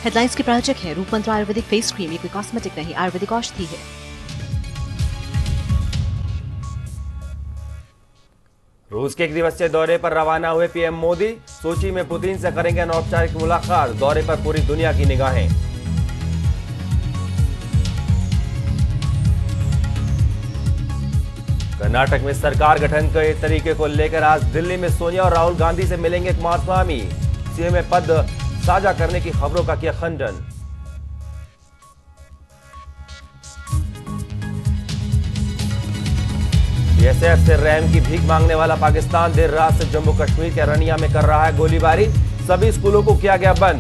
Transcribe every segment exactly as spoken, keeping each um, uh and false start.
Headlines के प्रायोजक है रूपमंत्र आयुर्वेदिक फेस क्रीम। ये कोई कॉस्मेटिक नहीं, आयुर्वेदिक औषधि है। रूस के एक दिवसीय दौरे पर रवाना हुए पीएम मोदी। सोची में पुतिन से करेंगे अनौपचारिक मुलाकात। दौरे पर पूरी दुनिया की निगाहें। कर्नाटक में सरकार गठन के तरीके को लेकर आज दिल्ली में सोनिया और राहुल गांधी से मिलेंगे कुमारस्वामी। सीएम में पद साझा करने की खबरों का किया खंडन। बीएसएफ से रैम की भीख मांगने वाला पाकिस्तान देर रात से जम्मू कश्मीर के रनिया में कर रहा है गोलीबारी। सभी स्कूलों को किया गया बंद।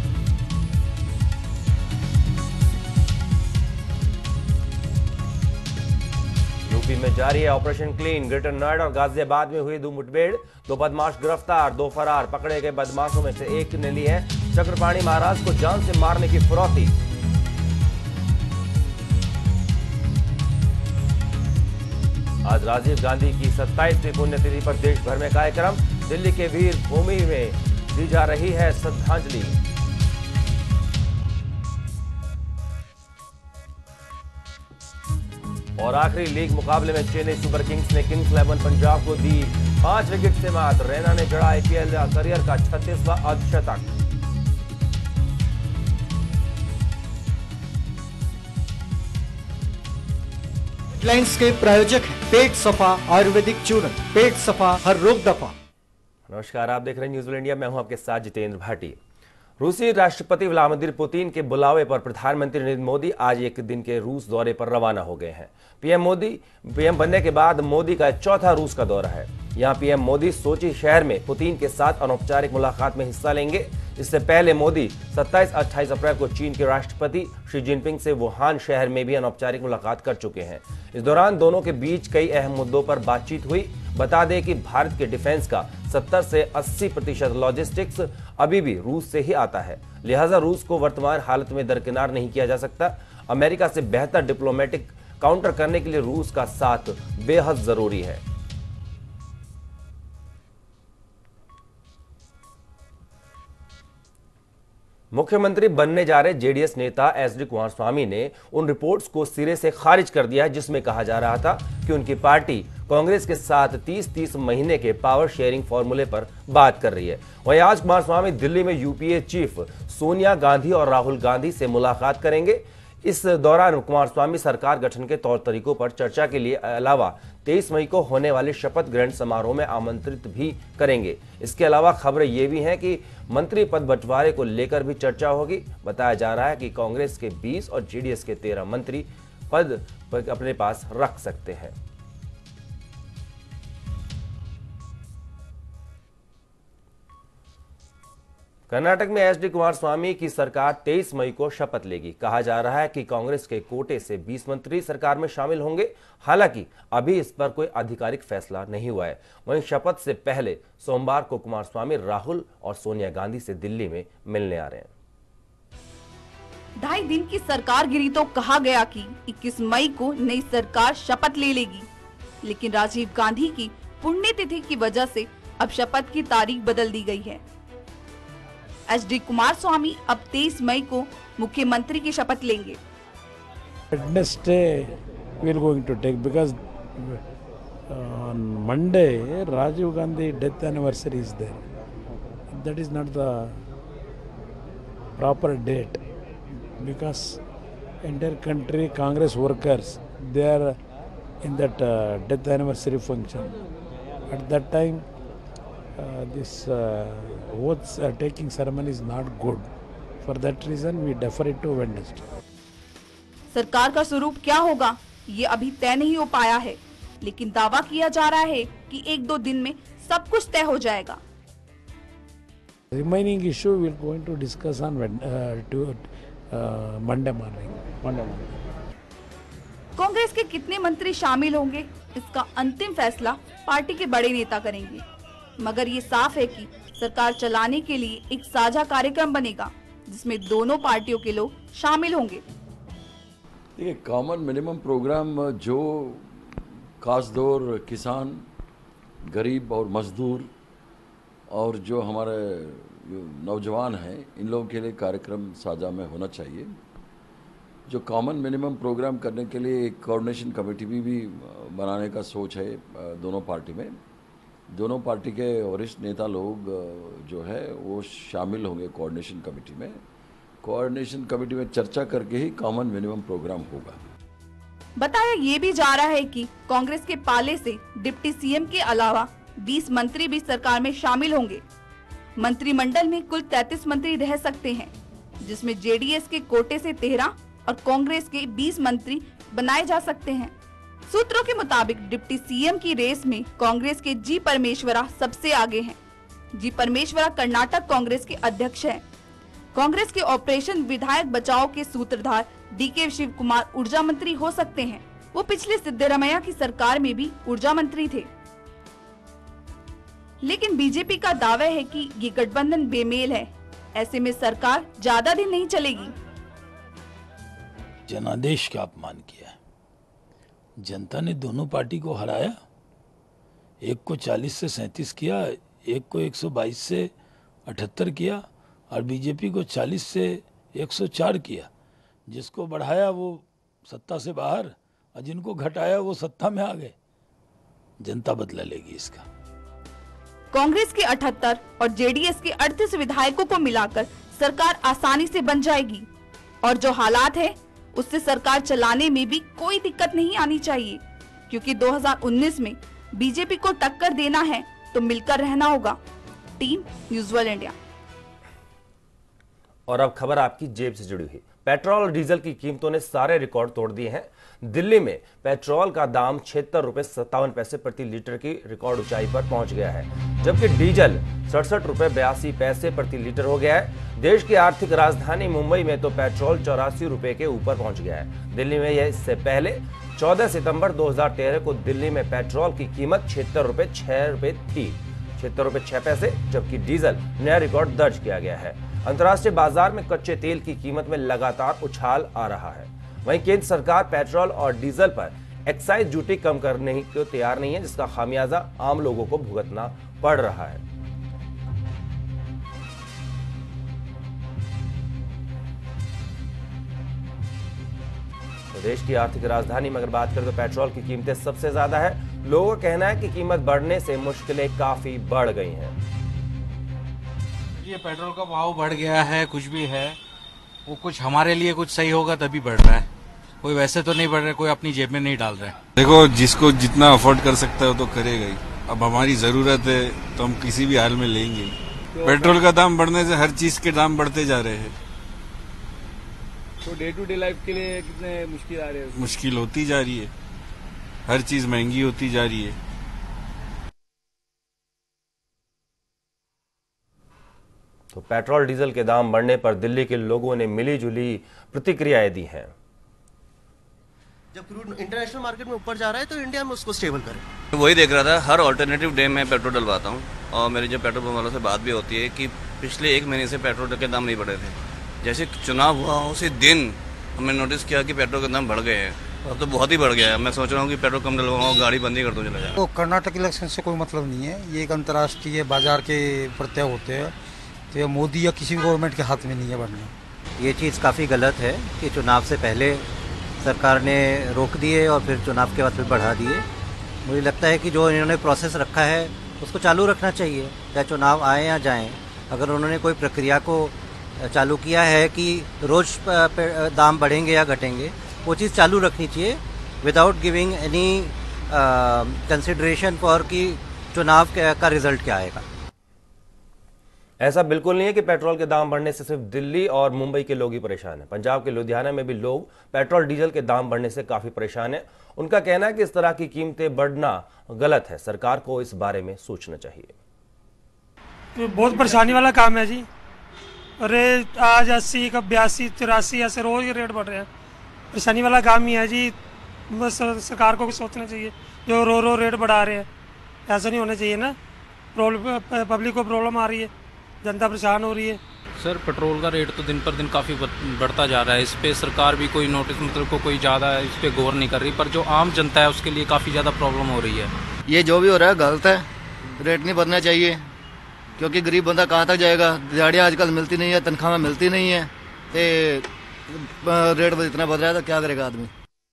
यूपी में जारी है ऑपरेशन क्लीन। ग्रेटर नोएडा और गाजियाबाद में हुई दो मुठभेड़। दो बदमाश गिरफ्तार, दो फरार। पकड़े गए बदमाशों में से एक ने ली है चक्रपाणी महाराज को जान से मारने की फिरौती। आज राजीव गांधी की सत्ताईसवीं पुण्यतिथि पर देश भर में कार्यक्रम। दिल्ली के वीर भूमि में दी जा रही है श्रद्धांजलि। और आखिरी लीग मुकाबले में चेन्नई सुपर किंग्स ने किंग्स इलेवन पंजाब को दी पांच विकेट से मात। रैना ने जड़ा आईपीएल करियर का छत्तीसवां अर्धशतक। हेडलाइंस के प्रायोजक हैं पेट सफा आयुर्वेदिक चूर्ण। पेट सफा हर रोग दफा। नमस्कार, आप देख रहे हैं न्यूज़ इंडिया। मैं हूं आपके साथ जितेंद्र भाटी। रूसी राष्ट्रपति व्लादिमीर पुतिन के बुलावे पर प्रधानमंत्री नरेंद्र मोदी आज एक दिन के रूस दौरे पर रवाना हो गए हैं। पीएम मोदी पीएम बनने के बाद मोदी का चौथा रूस का दौरा है। यहां पीएम मोदी सोची शहर में पुतिन के साथ अनौपचारिक मुलाकात में हिस्सा लेंगे। इससे पहले मोदी सत्ताईस अट्ठाईस अप्रैल को चीन के राष्ट्रपति शी जिनपिंग से वुहान शहर में भी अनौपचारिक मुलाकात कर चुके हैं। इस दौरान दोनों के बीच कई अहम मुद्दों पर बातचीत हुई। बता दें कि भारत के डिफेंस का सत्तर से अस्सी प्रतिशत लॉजिस्टिक्स अभी भी रूस से ही आता है, लिहाजा रूस को वर्तमान हालत में दरकिनार नहीं किया जा सकता। अमेरिका से बेहतर डिप्लोमेटिक काउंटर करने के लिए रूस का साथ बेहद जरूरी है। मुख्यमंत्री बनने जा रहे जेडीएस नेता एच डी कुमारस्वामी ने उन रिपोर्ट्स को सिरे से खारिज कर दिया है जिसमें कहा जा रहा था कि उनकी पार्टी कांग्रेस के साथ तीस तीस महीने के पावर शेयरिंग फॉर्मूले पर बात कर रही है। वहीं आज कुमारस्वामी दिल्ली में यूपीए चीफ सोनिया गांधी और राहुल गांधी से मुलाकात करेंगे। इस दौरान कुमारस्वामी सरकार गठन के तौर तरीकों पर चर्चा के लिए अलावा तेईस मई को होने वाले शपथ ग्रहण समारोह में आमंत्रित भी करेंगे। इसके अलावा खबरें ये भी हैं कि मंत्री पद बंटवारे को लेकर भी चर्चा होगी। बताया जा रहा है कि कांग्रेस के बीस और जेडीएस के तेरह मंत्री पद अपने पास रख सकते हैं। कर्नाटक में एच डी कुमारस्वामी की सरकार तेईस मई को शपथ लेगी। कहा जा रहा है कि कांग्रेस के कोटे से बीस मंत्री सरकार में शामिल होंगे। हालांकि अभी इस पर कोई आधिकारिक फैसला नहीं हुआ है। वहीं शपथ से पहले सोमवार को कुमारस्वामी राहुल और सोनिया गांधी से दिल्ली में मिलने आ रहे हैं। ढाई दिन की सरकार गिरी तो कहा गया कि इक्कीस मई को नई सरकार शपथ ले लेगी, लेकिन राजीव गांधी की पुण्यतिथि की वजह से अब शपथ की तारीख बदल दी गई है। एच डी कुमारस्वामी अब तेईस मई को मुख्यमंत्री की शपथ लेंगे। Wednesday we are going to take because uh, on Monday Rajiv Gandhi death anniversary is there. That is not the proper date because entire country Congress workers they are in that uh, death anniversary function. At that time uh, this uh, oath uh, taking ceremony is not good. For that reason we defer it to Wednesday. सरकार का स्वरूप क्या होगा ये अभी तय नहीं हो पाया है, लेकिन दावा किया जा रहा है कि एक दो दिन में सब कुछ तय हो जाएगा। Remaining issue we are going to discuss on uh, to, uh, Monday morning. Monday morning. Congress के कितने मंत्री शामिल होंगे इसका अंतिम फैसला पार्टी के बड़े नेता करेंगे, मगर ये साफ है कि सरकार चलाने के लिए एक साझा कार्यक्रम बनेगा जिसमें दोनों पार्टियों के लोग शामिल होंगे। देखिए, कॉमन मिनिमम प्रोग्राम जो काश्तकार, किसान, गरीब और मजदूर और जो हमारे नौजवान हैं, इन लोगों के लिए कार्यक्रम साझा में होना चाहिए। जो कॉमन मिनिमम प्रोग्राम करने के लिए एक कोऑर्डिनेशन कमेटी भी, भी बनाने का सोच है दोनों पार्टी में। दोनों पार्टी के वरिष्ठ नेता लोग जो है वो शामिल होंगे कोऑर्डिनेशन कमेटी में। कोऑर्डिनेशन कमेटी में चर्चा करके ही कॉमन मिनिमम प्रोग्राम होगा। बताया ये भी जा रहा है कि कांग्रेस के पाले से डिप्टी सीएम के अलावा बीस मंत्री भी सरकार में शामिल होंगे। मंत्रिमंडल में कुल तैंतीस मंत्री रह सकते हैं, जिसमें जेडीएस के कोटे से तेरह और कांग्रेस के बीस मंत्री बनाए जा सकते हैं। सूत्रों के मुताबिक डिप्टी सीएम की रेस में कांग्रेस के जी परमेश्वरा सबसे आगे हैं। जी परमेश्वरा कर्नाटक कांग्रेस के अध्यक्ष हैं। कांग्रेस के ऑपरेशन विधायक बचाओ के सूत्रधार डी के शिव कुमार ऊर्जा मंत्री हो सकते हैं। वो पिछले सिद्धरामैया की सरकार में भी ऊर्जा मंत्री थे। लेकिन बीजेपी का दावा है कि ये गठबंधन बेमेल है, ऐसे में सरकार ज्यादा दिन नहीं चलेगी। जनादेश का अपमान किया है। जनता ने दोनों पार्टी को हराया, एक को चालीस से सैंतीस किया, एक को एक सौ बाईस से अठहत्तर किया और बीजेपी को चालीस से एक सौ चार किया। जिसको बढ़ाया वो सत्ता से बाहर और जिनको घटाया वो सत्ता में आ गए। जनता बदला लेगी इसका। कांग्रेस के अठहत्तर और जेडीएस के अड़तीस विधायकों को मिलाकर सरकार आसानी से बन जाएगी और जो हालात है उससे सरकार चलाने में भी कोई दिक्कत नहीं आनी चाहिए, क्योंकि दो हज़ार उन्नीस में बीजेपी को टक्कर देना है तो मिलकर रहना होगा। Team news world India. और अब खबर आपकी जेब से जुड़ी हुई। पेट्रोल और डीजल की कीमतों ने सारे रिकॉर्ड तोड़ दिए हैं। दिल्ली में पेट्रोल का दाम छिहत्तर रुपए सत्तावन पैसे प्रति लीटर की रिकॉर्ड ऊंचाई पर पहुंच गया है, जबकि डीजल सड़सठ रुपए बयासी पैसे प्रति लीटर हो गया है। देश की आर्थिक राजधानी मुंबई में तो पेट्रोल चौरासी रुपए के ऊपर पहुंच गया है। दिल्ली में यह इससे पहले चौदह सितंबर दो हजार तेरह को दिल्ली में पेट्रोल की कीमत छिहत्तर रुपए छह रुपए थी, छिहत्तर रुपए छह पैसे, जबकि डीजल नया रिकॉर्ड दर्ज किया गया है। अंतर्राष्ट्रीय बाजार में कच्चे तेल की कीमत में लगातार उछाल आ रहा है। वहीं केंद्र सरकार पेट्रोल और डीजल पर एक्साइज ड्यूटी कम करने को तैयार नहीं है, जिसका खामियाजा आम लोगों को भुगतना पड़ रहा है। तो देश की आर्थिक राजधानी में अगर बात करें तो पेट्रोल की कीमतें सबसे ज्यादा है। लोगों का कहना है कि कीमत बढ़ने से मुश्किलें काफी बढ़ गई हैं। ये पेट्रोल का भाव बढ़ गया है, कुछ भी है वो कुछ हमारे लिए कुछ सही होगा तभी बढ़ रहा है, कोई वैसे तो नहीं बढ़ रहा है, कोई अपनी जेब में नहीं डाल रहा है। देखो, जिसको जितना अफोर्ड कर सकता है वो तो करेगा ही। अब हमारी जरूरत है तो हम किसी भी हाल में लेंगे। पेट्रोल का दाम बढ़ने से हर चीज के दाम बढ़ते जा रहे हैं, तो डे टू डे लाइफ के लिए कितने मुश्किल आ रहे हैं? मुश्किल होती जा रही है, हर चीज महंगी होती जा रही है। तो पेट्रोल डीजल के दाम बढ़ने पर दिल्ली के लोगों ने मिली जुली प्रतिक्रियाएं दी हैं। जब क्रूड इंटरनेशनल मार्केट में ऊपर जा रहा है तो इंडिया में उसको स्टेबल करें। वही देख रहा था, हर ऑल्टरनेटिव डे में पेट्रोल डलवाता हूँ और मेरी जो पेट्रोल पंप वालों से बात भी होती है कि पिछले एक महीने से पेट्रोल के दाम नहीं बढ़े थे। जैसे चुनाव हुआ उसी दिन हमने नोटिस किया कि पेट्रोल के दाम बढ़ गए हैं, अब तो बहुत ही बढ़ गया है। मैं सोच रहा हूँ कि पेट्रोल कम डलवाऊँ, गाड़ी बंद ही कर दूँ, चला जाए। तो कर्नाटक इलेक्शन से कोई मतलब नहीं है, ये एक अंतर्राष्ट्रीय बाजार के प्रत्यय होते हैं, तो ये मोदी या किसी गवर्नमेंट के हाथ में नहीं है बढ़ना। ये चीज़ काफ़ी गलत है कि चुनाव से पहले सरकार ने रोक दिए और फिर चुनाव के बाद फिर बढ़ा दिए। मुझे लगता है कि जो इन्होंने प्रोसेस रखा है उसको चालू रखना चाहिए, चाहे चुनाव आए या जाएं। अगर उन्होंने कोई प्रक्रिया को चालू किया है कि रोज़ दाम बढ़ेंगे या घटेंगे, वो चीज़ चालू रखनी चाहिए without giving any consideration for कि चुनाव का रिजल्ट क्या आएगा। ऐसा बिल्कुल नहीं है कि पेट्रोल के दाम बढ़ने से सिर्फ दिल्ली और मुंबई के लोग ही परेशान हैं। पंजाब के लुधियाना में भी लोग पेट्रोल डीजल के दाम बढ़ने से काफी परेशान हैं। उनका कहना है कि इस तरह की कीमतें बढ़ना गलत है, सरकार को इस बारे में सोचना चाहिए। तो बहुत परेशानी वाला काम है जी। अरे आज अस्सी कब बयासी तिरासी ऐसे रोज रेट बढ़ रहे हैं, परेशानी वाला काम ही है जी। बस सरकार को भी सोचना चाहिए, जो रो रो रेट बढ़ा रहे हैं ऐसा नहीं होना चाहिए ना। पब्लिक को प्रॉब्लम आ रही है, जनता परेशान हो रही है। सर पेट्रोल का रेट तो दिन पर दिन काफ़ी बढ़ता जा रहा है, इस पे सरकार भी कोई नोटिस मतलब को कोई ज़्यादा इस पे गौर नहीं कर रही, पर जो आम जनता है उसके लिए काफ़ी ज़्यादा प्रॉब्लम हो रही है। ये जो भी हो रहा है गलत है, रेट नहीं बढ़ना चाहिए क्योंकि गरीब बंदा कहाँ तक जाएगा, दिहाड़ियाँ आजकल मिलती नहीं है, तनख्वाह मिलती नहीं है, तो रेट इतना बढ़ रहा है तो क्या करेगा आदमी।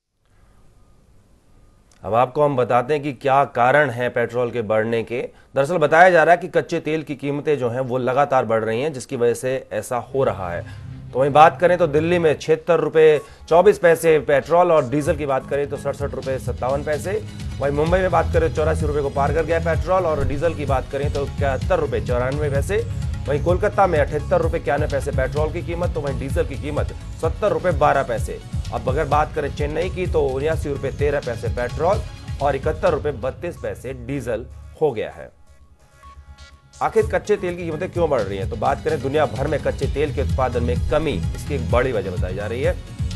अब आपको हम बताते हैं कि क्या कारण है पेट्रोल के बढ़ने के। दरअसल बताया जा रहा है कि कच्चे तेल की कीमतें जो हैं वो लगातार बढ़ रही हैं, जिसकी वजह से ऐसा हो रहा है। तो वहीं बात करें तो दिल्ली में छिहत्तर रुपये चौबीस पैसे पेट्रोल और डीजल की बात करें तो सड़सठ रुपये सत्तावन पैसे। वहीं मुंबई में बात करें चौरासी रुपये को पार कर गया पेट्रोल और डीजल की बात करें तो इकहत्तर रुपये चौरानवे पैसे। वहीं कोलकाता में अठहत्तर रुपये इक्यानवे पैसे पेट्रोल की कीमत, तो वहीं डीजल की कीमत सत्तर रुपये बारह पैसे। अब अगर बात करें चेन्नई की तो उन्यासी रुपये तेरह पैसे पेट्रोल और इकहत्तर रुपये बत्तीस पैसे डीजल हो गया है। आखिर कच्चे तेल की कीमतें क्यों बढ़ रही हैं? तो बात करें दुनिया भर में कच्चे तेल के उत्पादन में कमी, इसकी एक बड़ी वजह बताई जा रही है।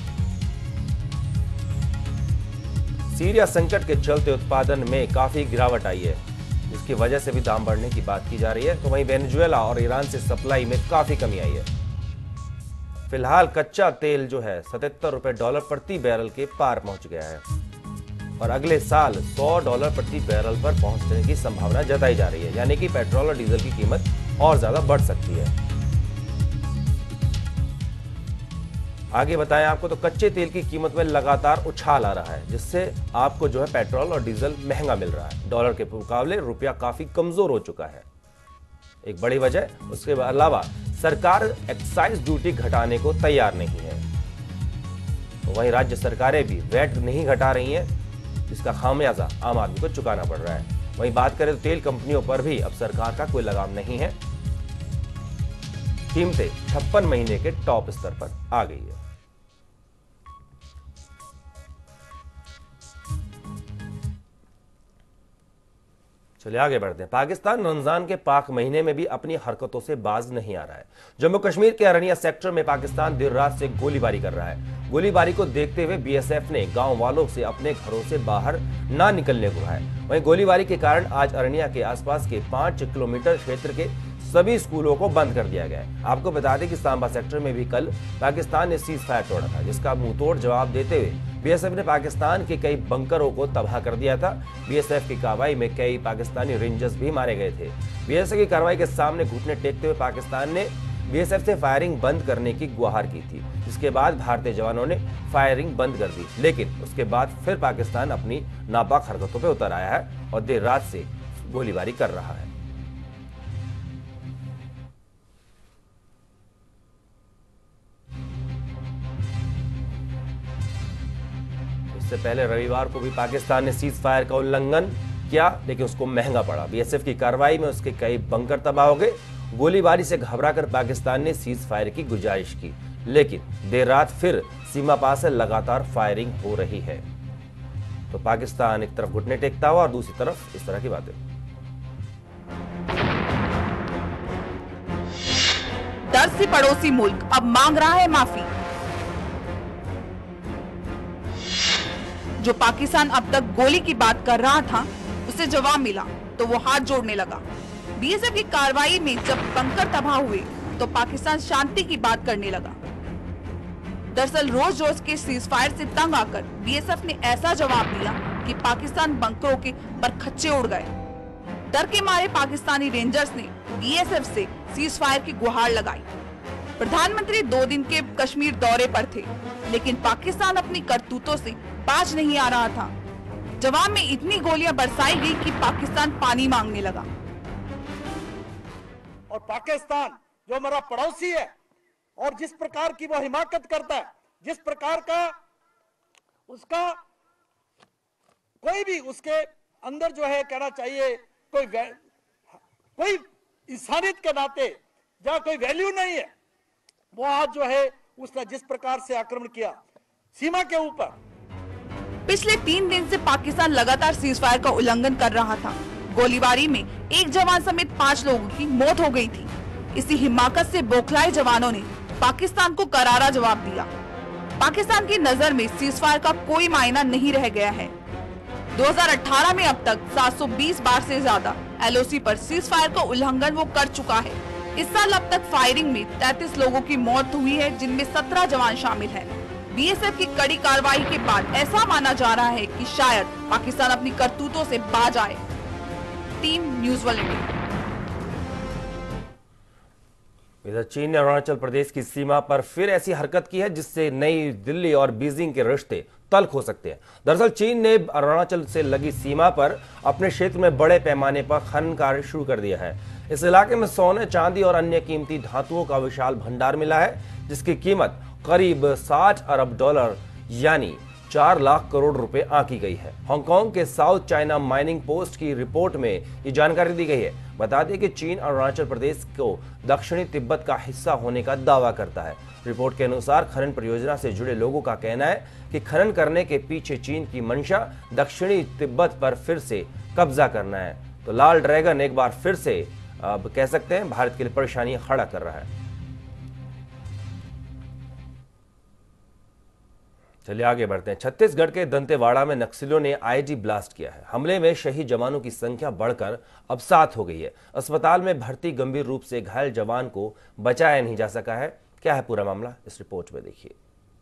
सीरिया संकट के चलते उत्पादन में काफी गिरावट आई है, जिसकी वजह से भी दाम बढ़ने की बात की जा रही है। तो वहीं वेनेजुएला और ईरान से सप्लाई में काफी कमी आई है। फिलहाल कच्चा तेल जो है सतहत्तर रुपए डॉलर प्रति बैरल के पार पहुंच गया है और अगले साल सौ डॉलर प्रति बैरल पर पहुंचने की संभावना जताई जा रही है, यानी कि पेट्रोल और डीजल की कीमत और ज्यादा बढ़ सकती है। आगे बताएं आपको तो कच्चे तेल की कीमत में लगातार उछाल आ रहा है, जिससे आपको जो है पेट्रोल और डीजल महंगा मिल रहा है। डॉलर के मुकाबले रुपया काफी कमजोर हो चुका है, एक बड़ी वजह। उसके अलावा सरकार एक्साइज ड्यूटी घटाने को तैयार नहीं है, तो वहीं राज्य सरकारें भी वैट नहीं घटा रही हैं, जिसका खामियाजा आम आदमी को चुकाना पड़ रहा है। वहीं बात करें तो तेल कंपनियों पर भी अब सरकार का कोई लगाम नहीं है। कीमतें छप्पन महीने के टॉप स्तर पर आ गई है। चलिए आगे बढ़ते हैं। पाकिस्तान रमजान के पाक महीने में भी अपनी हरकतों से बाज नहीं आ रहा है। जम्मू कश्मीर के अरनिया सेक्टर में पाकिस्तान देर रात से गोलीबारी कर रहा है। गोलीबारी को देखते हुए बीएसएफ ने गांव वालों से अपने घरों से बाहर ना निकलने को कहा है। वहीं गोलीबारी के कारण आज अरनिया के आसपास के पांच किलोमीटर क्षेत्र के सभी स्कूलों को बंद कर दिया गया है। आपको बता दें कि सांबा सेक्टर में भी कल पाकिस्तान ने सीज फायर तोड़ा था, जिसका मुंहतोड़ जवाब देते हुए बीएसएफ ने पाकिस्तान के कई बंकरों को तबाह कर दिया था। बीएसएफ की कार्रवाई में कई पाकिस्तानी रेंजर्स भी मारे गए थे। बीएसएफ की कार्रवाई के सामने घुटने टेकते हुए पाकिस्तान ने बीएसएफ से फायरिंग बंद करने की गुहार की थी, जिसके बाद भारतीय जवानों ने फायरिंग बंद कर दी। लेकिन उसके बाद फिर पाकिस्तान अपनी नापाक हरकतों पर उतर आया है और देर रात से गोलीबारी कर रहा है। इससे पहले रविवार को भी पाकिस्तान ने सीज फायर का उल्लंघन किया, लेकिन उसको महंगा पड़ा। बीएसएफ की कार्रवाई में उसके कई बंकर तबाह हो गए। गोलीबारी से घबराकर पाकिस्तान ने सीज फायर की गुजारिश की, लेकिन देर रात फिर सीमा पार से लगातार फायरिंग हो रही है। तो पाकिस्तान एक तरफ घुटने टेकता हुआ और दूसरी तरफ इस तरह की बातें। दस से पड़ोसी मुल्क अब मांग रहा है माफी। जो पाकिस्तान अब तक गोली की बात कर रहा था, उसे जवाब मिला तो वो हाथ जोड़ने लगा। बीएसएफ की कार्रवाई में जब बंकर तबाह हुए तो पाकिस्तान शांति की बात करने लगा। दरअसल रोज रोज के सीज फायर से तंग आकर बीएसएफ ने ऐसा जवाब दिया कि पाकिस्तान बंकरों के बरखच्चे उड़ गए। डर के मारे पाकिस्तानी रेंजर्स ने बीएसएफ से सीज फायर की गुहार लगाई। प्रधानमंत्री दो दिन के कश्मीर दौरे पर थे, लेकिन पाकिस्तान अपनी करतूतों से बाज नहीं आ रहा था। जवाब में इतनी गोलियां बरसाई गई कि पाकिस्तान पानी मांगने लगा। और पाकिस्तान जो हमारा पड़ोसी है और जिस प्रकार की वो हिमाकत करता है, जिस प्रकार का उसका कोई भी उसके अंदर जो है कहना चाहिए कोई कोई इंसानियत के नाते जहाँ कोई वैल्यू नहीं है, वो आज जो है उसने जिस प्रकार से आक्रमण किया सीमा के ऊपर। पिछले तीन दिन से पाकिस्तान लगातार सीज फायर का उल्लंघन कर रहा था। गोलीबारी में एक जवान समेत पांच लोगों की मौत हो गई थी। इसी हिमाकत से बौखलाए जवानों ने पाकिस्तान को करारा जवाब दिया। पाकिस्तान की नजर में सीज फायर का कोई मायना नहीं रह गया है। दो हज़ार अठारह में अब तक सात सौ बीस बार से ज्यादा एलओसी पर सीज फायर का उल्लंघन वो कर चुका है। इस साल अब तक फायरिंग में तैंतीस लोगों की मौत हुई है, जिनमें सत्रह जवान शामिल हैं। बीएसएफ की कड़ी कार्रवाई के बाद ऐसा माना जा रहा है कि शायद पाकिस्तान अपनी करतूतों से बाज आए। Team news world India. इधर चीन ने अरुणाचल प्रदेश की सीमा पर फिर ऐसी हरकत की है जिससे नई दिल्ली और बीजिंग के रिश्ते तल्ख हो सकते हैं। दरअसल चीन ने अरुणाचल से लगी सीमा पर अपने क्षेत्र में बड़े पैमाने पर खनन कार्य शुरू कर दिया है। इस इलाके में सोने, चांदी और अन्य कीमती धातुओं का विशाल भंडार मिला है, जिसकी कीमत करीब साठ अरब डॉलर यानी चार लाख करोड़ रुपए आंकी गई है। हांगकांग के साउथ चाइना माइनिंग पोस्ट की रिपोर्ट में ये जानकारी दी गई है। बता दें कि चीन अरुणाचल प्रदेश को दक्षिणी तिब्बत का हिस्सा होने का दावा करता है। रिपोर्ट के अनुसार खनन परियोजना से जुड़े लोगों का कहना है कि खनन करने के पीछे चीन की मंशा दक्षिणी तिब्बत पर फिर से कब्जा करना है। तो लाल ड्रैगन एक बार फिर से अब कह सकते हैं भारत के लिए परेशानी खड़ा कर रहा है। चलिए आगे बढ़ते हैं। छत्तीसगढ़ के दंतेवाड़ा में नक्सलियों ने आईडी ब्लास्ट किया है। हमले में शहीद जवानों की संख्या बढ़कर अब सात हो गई है। अस्पताल में भर्ती गंभीर रूप से घायल जवान को बचाया नहीं जा सका है। क्या है पूरा मामला, इस रिपोर्ट में देखिए।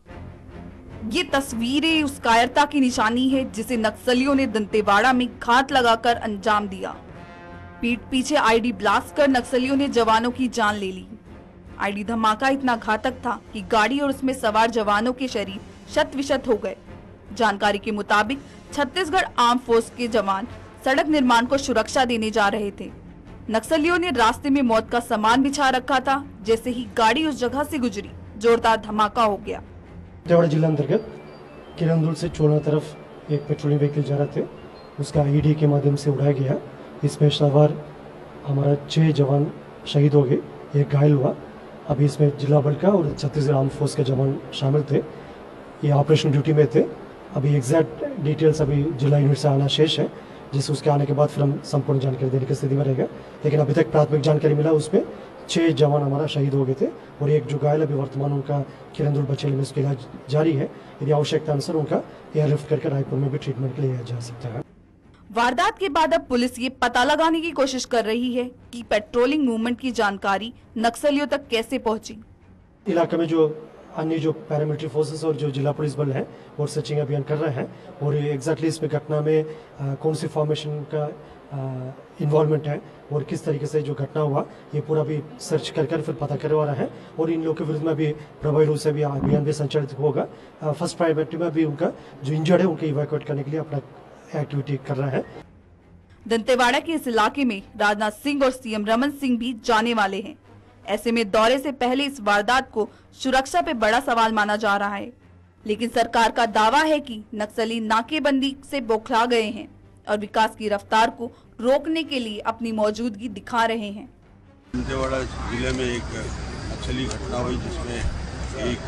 ये तस्वीरें उस कायरता की निशानी है जिसे नक्सलियों ने दंतेवाड़ा में घात लगाकर अंजाम दिया। पीठ पीछे आईडी ब्लास्ट कर नक्सलियों ने जवानों की जान ले ली। आईडी धमाका इतना घातक था कि गाड़ी और उसमें सवार जवानों के शरीर शत विशत हो गए। जानकारी के मुताबिक छत्तीसगढ़ आर्म फोर्स के जवान सड़क निर्माण को सुरक्षा देने जा रहे थे। नक्सलियों ने रास्ते में मौत का सामान बिछा रखा था। जैसे ही गाड़ी उस जगह से गुजरी, जोरदार धमाका हो गया। दंतेवाड़ा जिला अंतर्गत किरंदुल से चोला तरफ एक पेट्रोलिंग व्हीकल जा रहे थे, उसका आईडी के माध्यम से उड़ाया गया। इसमें सवार हमारा छह जवान शहीद हो गए, एक घायल हुआ। अभी इसमें जिला बल का और छत्तीसगढ़ आर्म फोर्स के जवान शामिल थे। ये ऑपरेशन ड्यूटी में थे। अभी एग्जैक्ट डिटेल्स अभी जिला यूनिट से आना शेष है, जिस उसके आने के बाद फिर हम संपूर्ण जानकारी देने की स्थिति में रहेगा। लेकिन अभी तक प्राथमिक जानकारी मिला, उसमें छह जवान हमारा शहीद हो गए थे और एक जो घायल अभी वर्तमान उनका किरंदुल बचेली में उसका इलाज जारी है। यदि आवश्यकता अनुसार उनका एयरलिफ्ट करके रायपुर में भी ट्रीटमेंट के लिए जा सकता है। वारदात के बाद अब पुलिस ये पता लगाने की कोशिश कर रही है कि पेट्रोलिंग मूवमेंट की जानकारी नक्सलियों तक कैसे पहुंची। इलाके में जो अन्य जो पैरामिलिट्री फोर्सेस और जो जिला पुलिस बल है वो सर्चिंग अभियान कर रहे हैं और एग्जैक्टली इसमें घटना में आ, कौन सी फॉर्मेशन का इन्वॉल्वमेंट है और किस तरीके से जो घटना हुआ ये पूरा भी सर्च कर कर फिर पता करवा रहा है। और इन लोगों के विरुद्ध में भी प्रभावी रूप से भी अभियान भी संचालित होगा। फर्स्ट प्रायोरिटी में भी उनका जो इंजर्ड है उनके इवैक्यूएट करने के लिए अपना एक्टिविटी कर रहा है। दंतेवाड़ा के इस इलाके में राजनाथ सिंह और सीएम रमन सिंह भी जाने वाले हैं। ऐसे में दौरे से पहले इस वारदात को सुरक्षा पे बड़ा सवाल माना जा रहा है। लेकिन सरकार का दावा है कि नक्सली नाकेबंदी से बौखला गए हैं और विकास की रफ्तार को रोकने के लिए अपनी मौजूदगी दिखा रहे हैं। दंतेवाड़ा जिले में एक नक्सली घटना हुई जिसमें एक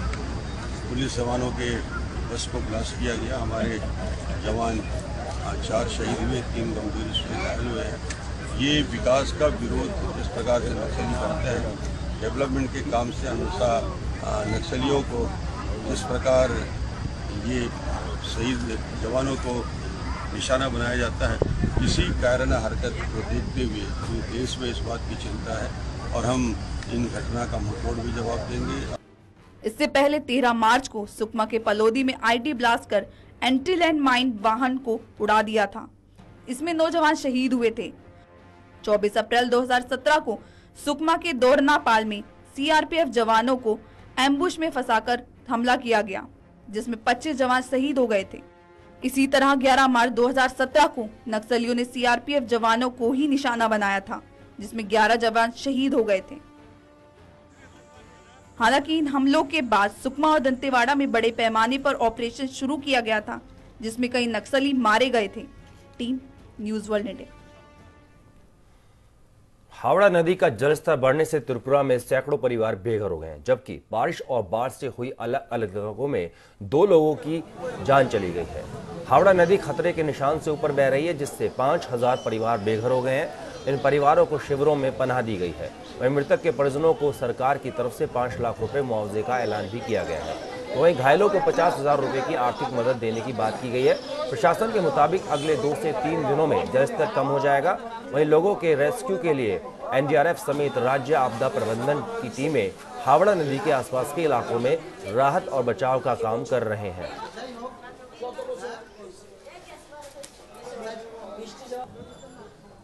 पुलिस जवानों के बस को ब्लास्ट किया गया। हमारे जवान चार शहीद हुए, तीन गंभीर उसमें घायल हुए हैं। ये विकास का विरोध जिस प्रकार से नक्सली करते हैं, डेवलपमेंट के काम से हमेशा नक्सलियों को जिस प्रकार ये शहीद जवानों को निशाना बनाया जाता है, इसी कारण हरकत को देखते हुए पूरे देश में इस बात की चिंता है और हम इन घटना का मुंहतोड़ भी जवाब देंगे। इससे पहले तेरह मार्च को सुकमा के पलोदी में आईडी ब्लास्ट कर एंटी लैंड माइन वाहन को उड़ा दिया था। इसमें नौ जवान शहीद हुए थे। चौबीस अप्रैल दो हज़ार सत्रह को सुकमा के दोरनापाल में सीआरपीएफ जवानों को एम्बुश में फंसाकर हमला किया गया, जिसमें पच्चीस जवान शहीद हो गए थे। इसी तरह ग्यारह मार्च दो हज़ार सत्रह को नक्सलियों ने सीआरपीएफ जवानों को ही निशाना बनाया था, जिसमें ग्यारह जवान शहीद हो गए थे। हालांकि इन हमलों के बाद सुकमा और दंतेवाड़ा में बड़े पैमाने पर ऑपरेशन शुरू किया गया था, जिसमें कई नक्सली मारे गए थे। Team news world India. Howrah नदी का जलस्तर बढ़ने से त्रिपुरा में सैकड़ों परिवार बेघर हो गए हैं, जबकि बारिश और बाढ़ से हुई अलग अलग जगहों में दो लोगों की जान चली गई है। हावड़ा नदी खतरे के निशान से ऊपर बह रही है, जिससे पांच हजार परिवार बेघर हो गए हैं। इन परिवारों को शिविरों में पनाह दी गई है। वहीं मृतक के परिजनों को सरकार की तरफ से पाँच लाख रुपए मुआवजे का ऐलान भी किया गया है। वहीं घायलों को पचास हजार रुपए की आर्थिक मदद देने की बात की गई है। प्रशासन के मुताबिक अगले दो से तीन दिनों में जलस्तर कम हो जाएगा। वहीं लोगों के रेस्क्यू के लिए एनडीआरएफ समेत राज्य आपदा प्रबंधन की टीमें हावड़ा नदी के आसपास के इलाकों में राहत और बचाव का काम कर रहे हैं।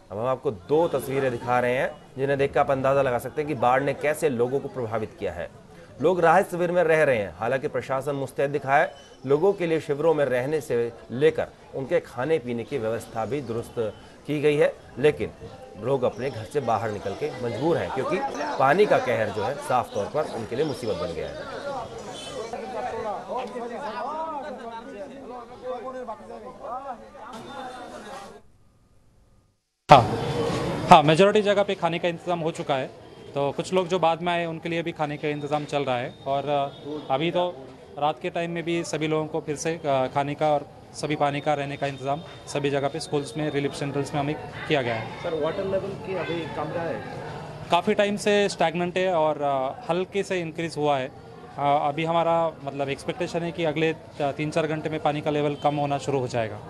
अब हम आपको दो तस्वीरें दिखा रहे हैं जिन्हें देखकर आप अंदाजा लगा सकते हैं कि बाढ़ ने कैसे लोगों को प्रभावित किया है। लोग राहत शिविर में रह रहे हैं, हालांकि प्रशासन मुस्तैद दिखा है। लोगों के लिए शिविरों में रहने से लेकर उनके खाने पीने की व्यवस्था भी दुरुस्त की गई है, लेकिन लोग अपने घर से बाहर निकल के मजबूर हैं क्योंकि पानी का कहर जो है साफ तौर पर उनके लिए मुसीबत बन गया है। हाँ हाँ मेजॉरिटी जगह पे खाने का इंतज़ाम हो चुका है, तो कुछ लोग जो बाद में आए उनके लिए भी खाने का इंतज़ाम चल रहा है। और अभी तो रात के टाइम में भी सभी लोगों को फिर से खाने का और सभी पानी का रहने का इंतज़ाम सभी जगह पे स्कूल्स में, रिलीफ सेंटर्स में हमें किया गया है। सर वाटर लेवल की अभी कम रहा है? काफ़ी टाइम से स्टैगनेंट है और हल्के से इंक्रीज़ हुआ है। अभी हमारा मतलब एक्सपेक्टेशन है कि अगले तीन चार घंटे में पानी का लेवल कम होना शुरू हो जाएगा।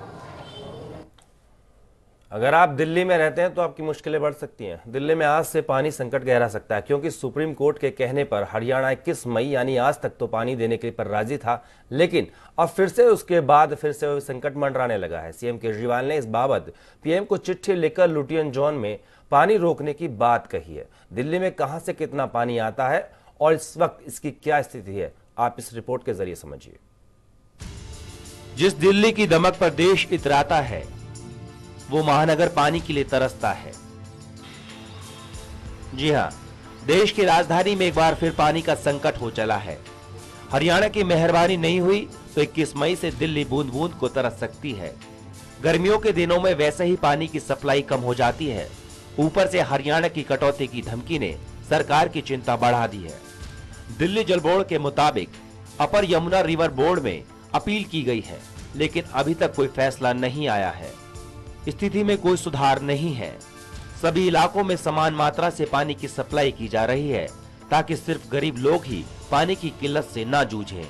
अगर आप दिल्ली में रहते हैं तो आपकी मुश्किलें बढ़ सकती हैं। दिल्ली में आज से पानी संकट गहरा सकता है क्योंकि सुप्रीम कोर्ट के कहने पर हरियाणा इक्कीस मई यानी आज तक तो पानी देने के पर राजी था, लेकिन अब फिर से उसके बाद फिर से संकट मंडराने लगा है। सीएम केजरीवाल ने इस बाबत पीएम को चिट्ठी लिखकर लुटियन जोन में पानी रोकने की बात कही है। दिल्ली में कहां से कितना पानी आता है और इस वक्त इसकी क्या स्थिति है, आप इस रिपोर्ट के जरिए समझिए। जिस दिल्ली की दमक पर देश इतराता है वो महानगर पानी के लिए तरसता है। जी हां, देश की राजधानी में एक बार फिर पानी का संकट हो चला है। हरियाणा की मेहरबानी नहीं हुई तो इक्कीस मई से दिल्ली बूंद बूंद को तरस सकती है। गर्मियों के दिनों में वैसे ही पानी की सप्लाई कम हो जाती है, ऊपर से हरियाणा की कटौती की धमकी ने सरकार की चिंता बढ़ा दी है। दिल्ली जल बोर्ड के मुताबिक अपर यमुना रिवर बोर्ड में अपील की गई है, लेकिन अभी तक कोई फैसला नहीं आया है। स्थिति में कोई सुधार नहीं है। सभी इलाकों में समान मात्रा से पानी की सप्लाई की जा रही है ताकि सिर्फ गरीब लोग ही पानी की किल्लत से ना जूझें।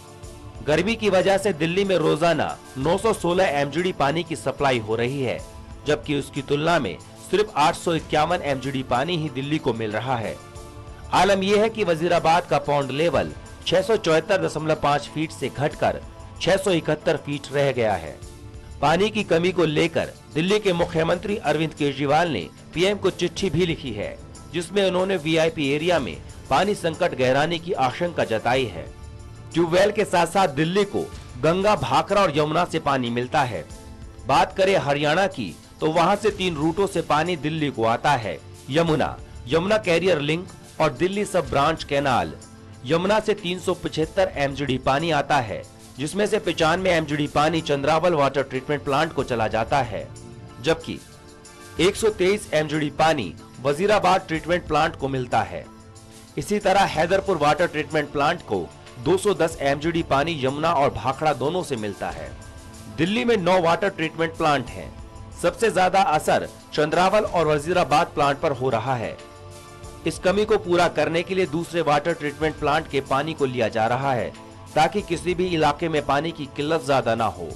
गर्मी की वजह से दिल्ली में रोजाना नौ सौ सोलह एमजीडी पानी की सप्लाई हो रही है, जबकि उसकी तुलना में सिर्फ आठ सौ इक्यावन एमजीडी पानी ही दिल्ली को मिल रहा है। आलम यह है कि वजीराबाद का पौंड लेवल छह सौ चौहत्तर दशमलव पाँच फीट से घटकर छह सौ इकहत्तर फीट रह गया है। पानी की कमी को लेकर दिल्ली के मुख्यमंत्री अरविंद केजरीवाल ने पीएम को चिट्ठी भी लिखी है, जिसमें उन्होंने वीआईपी एरिया में पानी संकट गहराने की आशंका जताई है। ट्यूबवेल के साथ साथ दिल्ली को गंगा, भाखड़ा और यमुना से पानी मिलता है। बात करें हरियाणा की तो वहां से तीन रूटों से पानी दिल्ली को आता है, यमुना, यमुना कैरियर लिंक और दिल्ली सब ब्रांच कैनाल। यमुना से तीन सौ पचहत्तर एमजीडी पानी आता है, जिसमें से पचानवे एमजीडी पानी चंद्रावल वाटर ट्रीटमेंट प्लांट को चला जाता है, जबकि एक सौ तेईस एमजीडी पानी वजीराबाद ट्रीटमेंट प्लांट को मिलता है। इसी तरह हैदरपुर वाटर ट्रीटमेंट प्लांट को दो सौ दस एमजीडी पानी यमुना और भाखड़ा दोनों से मिलता है। दिल्ली में नौ वाटर ट्रीटमेंट प्लांट हैं। सबसे ज्यादा असर चंद्रावल और वजीराबाद प्लांट पर हो रहा है। इस कमी को पूरा करने के लिए दूसरे वाटर ट्रीटमेंट प्लांट के पानी को लिया जा रहा है ताकि किसी भी इलाके में पानी की किल्लत ज्यादा ना हो।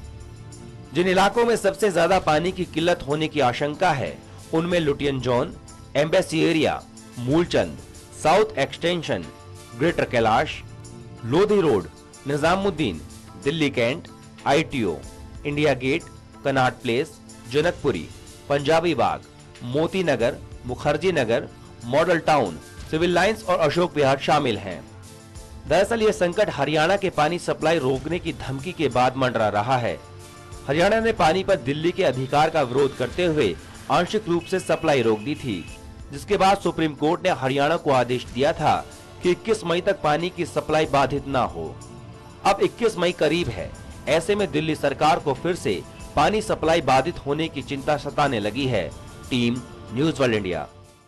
जिन इलाकों में सबसे ज्यादा पानी की किल्लत होने की आशंका है उनमें Lutyens Zone, embassy area, Moolchand, South Extension, Greater Kailash, Lodhi Road, Nizamuddin, Delhi Cantt, ITO, India Gate, Connaught Place, Janakpuri, Punjabi Bagh, Moti Nagar, Mukherjee Nagar, Model Town, Civil Lines और अशोक विहार शामिल हैं। दरअसल ये संकट हरियाणा के पानी सप्लाई रोकने की धमकी के बाद मंडरा रहा है। हरियाणा ने पानी पर दिल्ली के अधिकार का विरोध करते हुए आंशिक रूप से सप्लाई रोक दी थी, जिसके बाद सुप्रीम कोर्ट ने हरियाणा को आदेश दिया था कि इक्कीस मई तक पानी की सप्लाई बाधित न हो। अब इक्कीस मई करीब है, ऐसे में दिल्ली सरकार को फिर से पानी सप्लाई बाधित होने की चिंता सताने लगी है। Team news world India.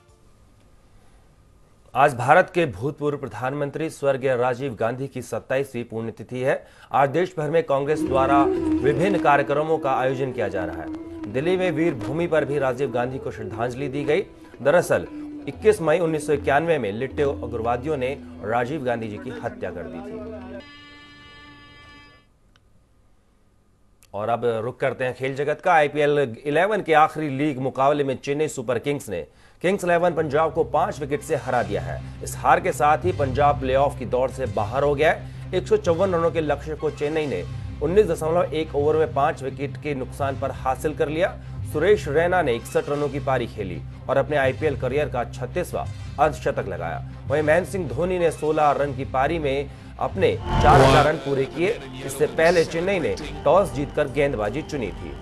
आज भारत के भूतपूर्व प्रधानमंत्री स्वर्गीय राजीव गांधी की सत्ताईसवीं पुण्यतिथि है। आज देश भर में कांग्रेस द्वारा विभिन्न कार्यक्रमों का आयोजन किया जा रहा है। दिल्ली में वीर भूमि पर भी राजीव गांधी को श्रद्धांजलि दी गई। दरअसल इक्कीस मई उन्नीस सौ इक्यानवे में लिट्टे उग्रवादियों ने राजीव गांधी जी की हत्या कर दी थी। और अब रुक करते हैं खेल जगत का। आईपीएल इलेवन के आखिरी लीग मुकाबले में चेन्नई सुपर किंग्स ने किंग्स इलेवन पंजाब को पांच विकेट से हरा दिया है। इस हार के साथ ही पंजाब प्लेऑफ की दौड़ से बाहर हो गया है। एक सौ चौवन रनों के लक्ष्य को चेन्नई ने उन्नीस दशमलव एक ओवर में पांच विकेट के नुकसान पर हासिल कर लिया। सुरेश रैना ने इकसठ रनों की पारी खेली और अपने आईपीएल करियर का छत्तीसवां अर्धशतक लगाया। वहीं महेंद्र सिंह धोनी ने सोलह रन की पारी में अपने चार हजार रन पूरे किए। इससे पहले चेन्नई ने टॉस जीतकर गेंदबाजी चुनी थी।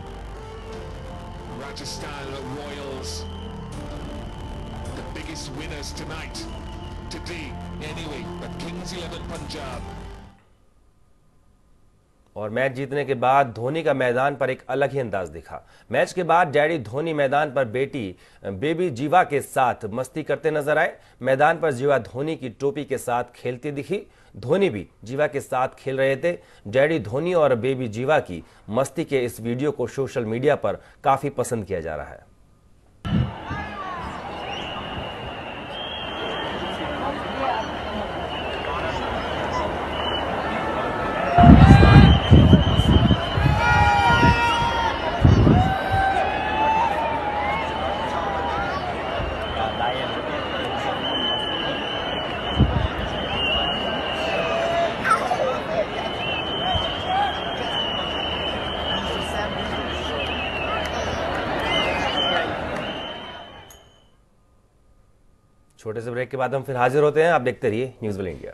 और मैच जीतने के बाद धोनी का मैदान पर एक अलग ही अंदाज दिखा। मैच के बाद डैडी धोनी मैदान पर बेटी बेबी जीवा के साथ मस्ती करते नजर आए। मैदान पर जीवा धोनी की टोपी के साथ खेलती दिखी। धोनी भी जीवा के साथ खेल रहे थे। डैडी धोनी और बेबी जीवा की मस्ती के इस वीडियो को सोशल मीडिया पर काफी पसंद किया जा रहा है। छोटे से ब्रेक के बाद हम फिर हाजिर होते हैं। आप देखते रहिए न्यूज़ विल इंडिया।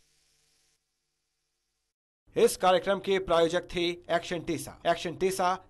इस कार्यक्रम के प्रायोजक थे एक्शन टीसा। Action Tessa